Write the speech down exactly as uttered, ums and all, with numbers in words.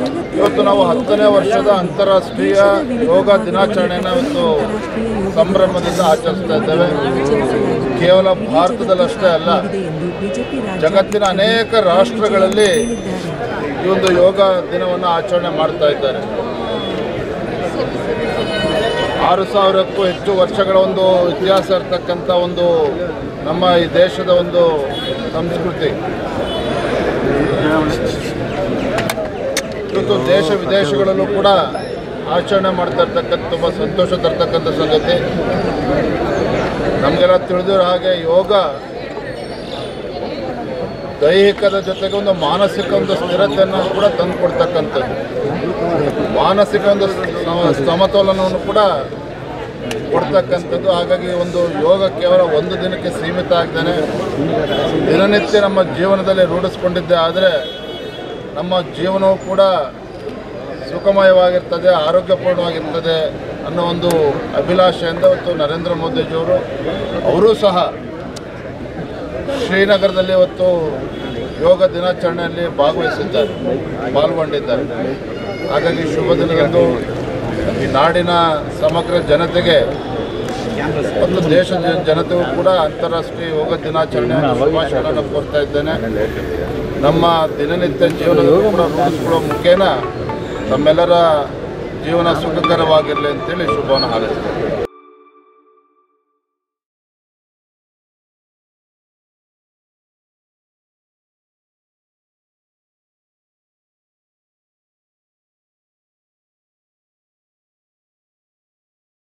ಇವತ್ತು ನಾವು ಹತ್ತನೇ ವರ್ಷದ ಅಂತಾರಾಷ್ಟ್ರೀಯ ಯೋಗ ದಿನಾಚರಣೆಯನ್ನು ಇವತ್ತು ಸಂಭ್ರಮದಿಂದ ಆಚರಿಸ್ತಾ ಇದ್ದೇವೆ. ಕೇವಲ ಭಾರತದಲ್ಲಷ್ಟೇ ಅಲ್ಲ, ಜಗತ್ತಿನ ಅನೇಕ ರಾಷ್ಟ್ರಗಳಲ್ಲಿ ಈ ಒಂದು ಯೋಗ ದಿನವನ್ನು ಆಚರಣೆ ಮಾಡ್ತಾ ಇದ್ದಾರೆ. ಆರು ಸಾವಿರಕ್ಕೂ ಹೆಚ್ಚು ವರ್ಷಗಳ ಒಂದು ಇತಿಹಾಸ ಇರತಕ್ಕಂಥ ಒಂದು ನಮ್ಮ ಈ ದೇಶದ ಒಂದು ಸಂಸ್ಕೃತಿ ಇವತ್ತು ದೇಶ ವಿದೇಶಗಳಲ್ಲೂ ಕೂಡ ಆಚರಣೆ ಮಾಡ್ತಾ ಇರ್ತಕ್ಕಂಥ ತುಂಬ ಸಂತೋಷ ತರ್ತಕ್ಕಂಥ ಸಂಗತಿ. ನಮಗೆಲ್ಲ ತಿಳಿದಿರೋ ಹಾಗೆ ಯೋಗ ದೈಹಿಕದ ಜೊತೆಗೆ ಒಂದು ಮಾನಸಿಕ ಒಂದು ಸ್ಥಿರತೆಯನ್ನು ಕೂಡ ತಂದು ಕೊಡ್ತಕ್ಕಂಥದ್ದು, ಮಾನಸಿಕ ಒಂದು ಸಮತೋಲನವನ್ನು ಕೂಡ ಕೊಡ್ತಕ್ಕಂಥದ್ದು. ಹಾಗಾಗಿ ಒಂದು ಯೋಗ ಕೇವಲ ಒಂದು ದಿನಕ್ಕೆ ಸೀಮಿತ ಆಗ್ತಾನೆ ದಿನನಿತ್ಯ ನಮ್ಮ ಜೀವನದಲ್ಲಿ ರೂಢಿಸ್ಕೊಂಡಿದ್ದೆ ಆದರೆ ನಮ್ಮ ಜೀವನವೂ ಕೂಡ ಸುಖಮಯವಾಗಿರ್ತದೆ, ಆರೋಗ್ಯಪೂರ್ಣವಾಗಿರ್ತದೆ ಅನ್ನೋ ಒಂದು ಅಭಿಲಾಷೆಯಿಂದ ಇವತ್ತು ನರೇಂದ್ರ ಮೋದಿಜಿಯವರು ಅವರೂ ಸಹ ಶ್ರೀನಗರದಲ್ಲಿ ಇವತ್ತು ಯೋಗ ದಿನಾಚರಣೆಯಲ್ಲಿ ಭಾಗವಹಿಸಿದ್ದಾರೆ, ಪಾಲ್ಗೊಂಡಿದ್ದಾರೆ. ಹಾಗಾಗಿ ಶುಭ ದಿನದಂದು ಈ ನಾಡಿನ ಸಮಗ್ರ ಜನತೆಗೆ ಮತ್ತು ದೇಶದ ಜನತೆಗೂ ಕೂಡ ಅಂತಾರಾಷ್ಟ್ರೀಯ ಯೋಗ ದಿನಾಚರಣೆ ಶುಭಾಶಯಗಳನ್ನು ಕೋರ್ತಾ ಇದ್ದೇನೆ. ನಮ್ಮ ದಿನನಿತ್ಯ ಜೀವನದಲ್ಲೂ ಕೂಡ ರೂಢಿಸಿಕೊಳ್ಳುವ ಮುಖೇನ ತಮ್ಮೆಲ್ಲರ ಜೀವನ ಸುಖಕರವಾಗಿರಲಿ ಅಂತೇಳಿ ಶುಭವನ್ನು ಹಾರೈಸ್ತೇನೆ.